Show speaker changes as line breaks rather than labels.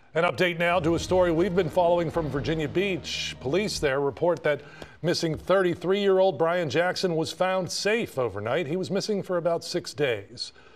An update now to a story we've been following from Virginia Beach. Police there report that missing 33-year-old Brian Jackson was found safe overnight. He was missing for about 6 days.